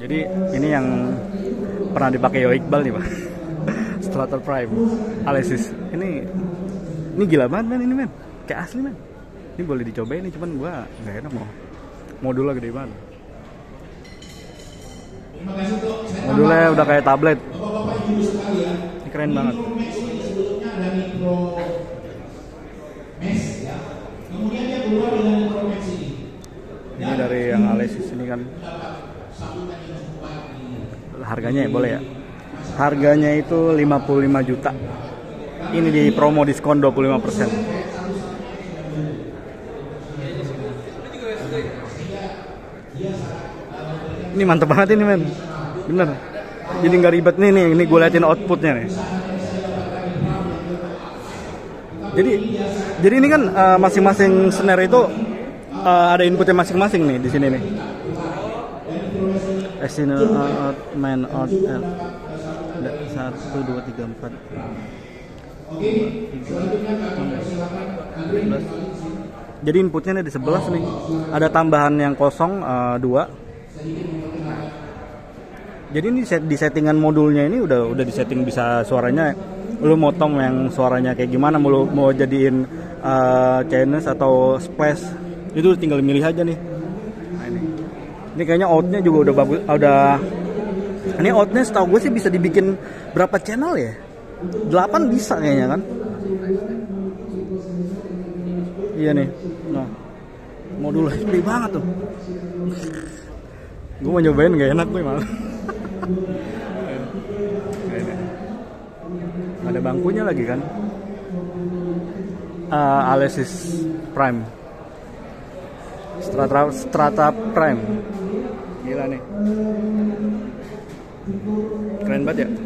Jadi ini yang pernah dipakai Yo Iqbal nih Pak. Strata Prime Alesis. Ini gila banget men, ini men. Kayak asli men. Ini boleh dicobain nih, cuman gua nggak enak mau. Modulnya gede banget. Modulnya udah kayak tablet. Ini keren banget. Ini dari yang Alesis ini kan. Harganya ya boleh ya. Harganya itu 55 juta. Ini di promo diskon 25%. Ini mantep banget ini men. Bener. Jadi nggak ribet nih, ini gue liatin outputnya nih. Jadi ini kan masing-masing snare itu ada inputnya masing-masing nih di sini nih. External out, main out, 1, 2, 3, 4. Jadi inputnya ada 11 nih. Ada tambahan yang kosong 2. Jadi ini di settingan modulnya ini udah disetting bisa suaranya. Lu motong yang suaranya kayak gimana, mau jadiin channels atau splash, itu tinggal milih aja nih. Nah, ini kayaknya outnya juga udah bagus. Ini outnya setahu gue sih bisa dibikin berapa channel ya? 8 bisa kayaknya kan? Iya nih. Nah, modulnya gede banget tuh. Gue mau nyobain gak enak gue malah. Ada bangkunya lagi kan? Alesis Prime. Strata Prime. Gila nih. Keren banget ya.